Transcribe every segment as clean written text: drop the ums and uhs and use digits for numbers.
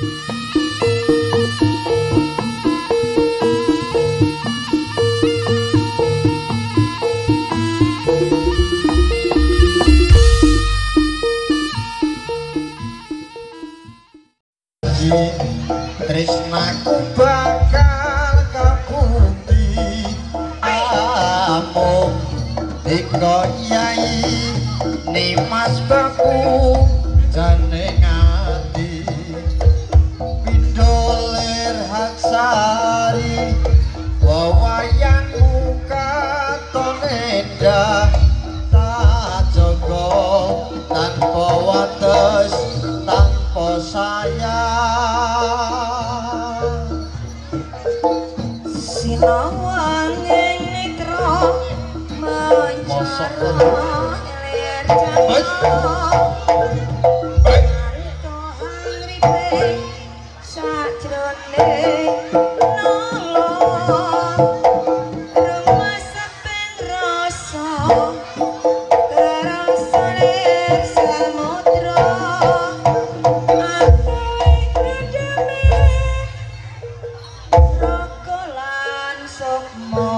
Tresnaku bakal kabukti amung iko yai nimas baku jane ngati pindoler haksari wawayanmu katone dah tak jogo tanpa wates tanpa sayang sinawang nekro mancara ler jana arito angripe sajroning nolong rumah sepen rasa kerasane samudra rokolan sukma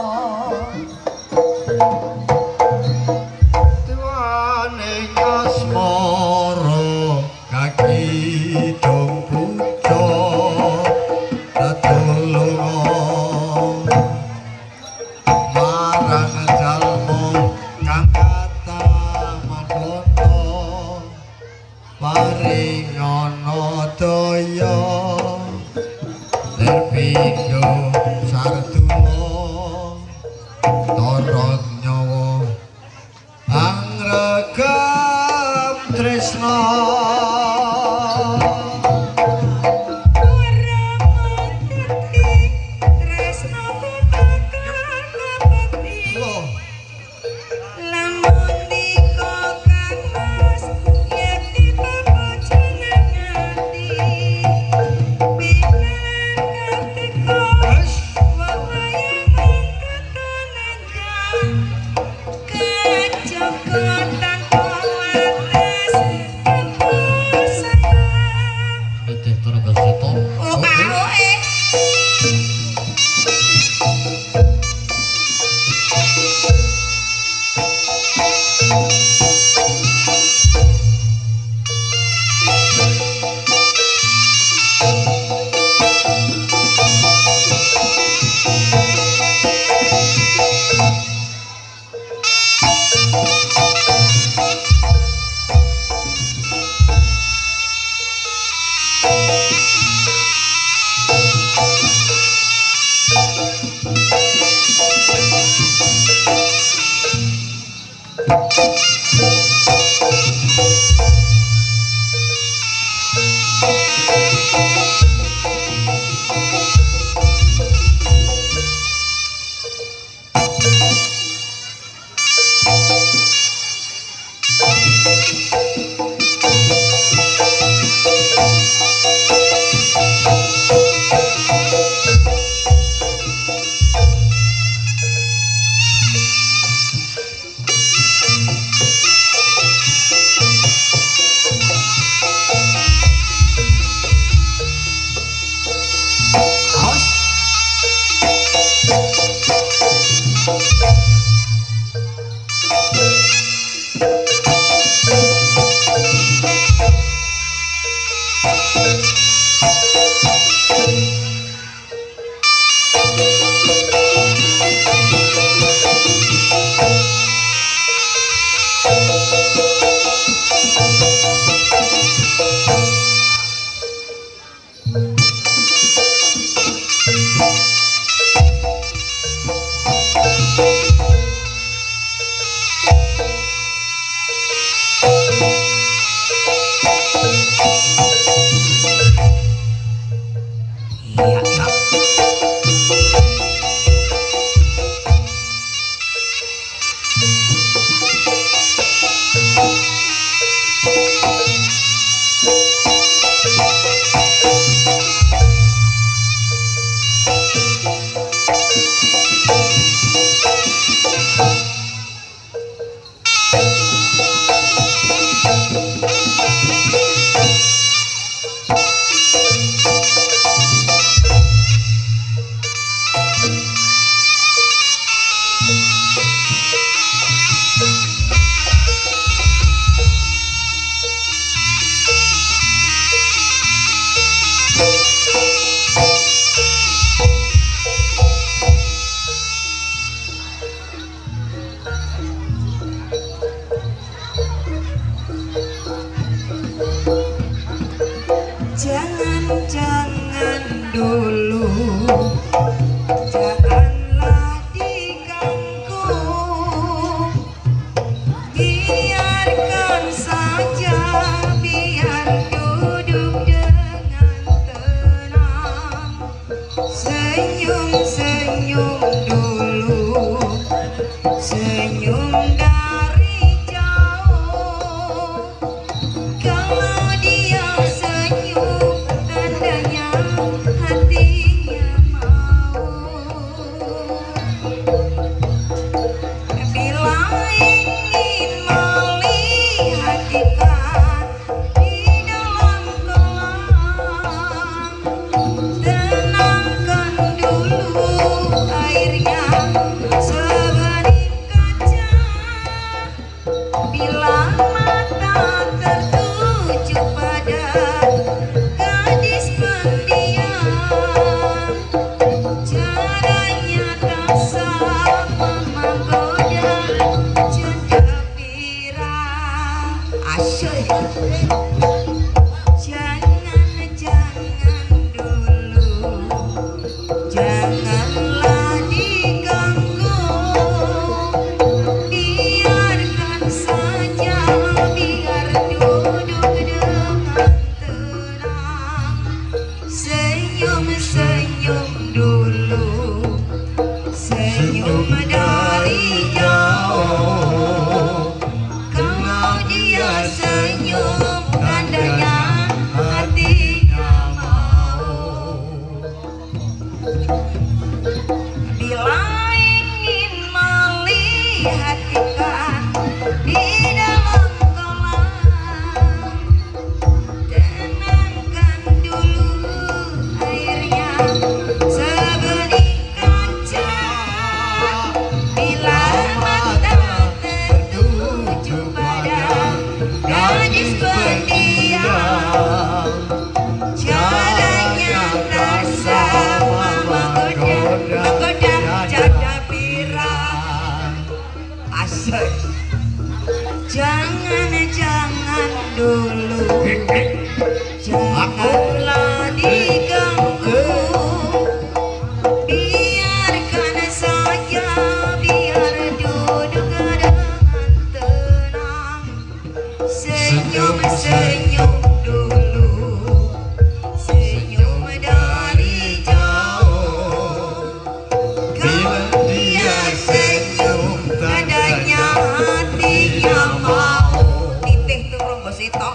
tuane asmara kaki dong pucuk tetulung marang jalmu kang kata maboto paringana daya terpindho sartula torot nyawa angrekam tresna Jangan dulu, janganlah diganggu, biarkan saja, biar duduk dengan tenang, senyum-senyum dulu, senyum dari jauh. Kalau dia senyum, tandanya hatinya mau. Bila ingin melihat ikan di dalam kolam, tenangkan dulu airnya sebening kaca. Bila mata tertuju pada gadis pendiam, caranya tak sama menggoda janda pirang. Asyik. Jangan dulu, janganlah diganggu, biarkan saja, biar duduk dengan tenang, senyum-senyum dulu, senyum dari jauh. Kalau dia senyum, tandanya hatinya mau. Bila ingin melihat ikan di dalam kolam, tenangkan dulu airnya sebening kaca. Bila mata tertuju pada gadis pendiam, caranya tak sama menggoda janda pirang. Asyik. Jangan dulu, janganlah diganggu, biarkan saja, biar duduk dengan tenang, senyum-senyum dulu, senyum dari jauh. Kalau dia senyum, tandanya hatinya mau. Titih turun gositok,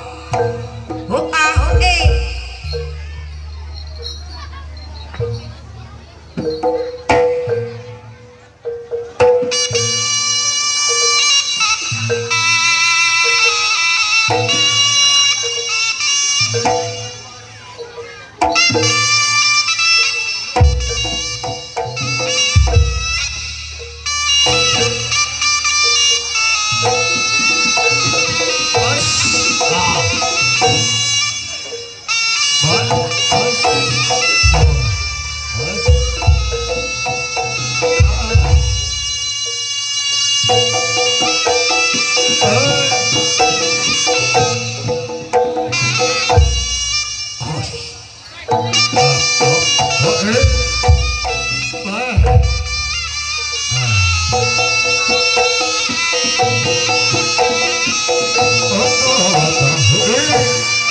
Oh,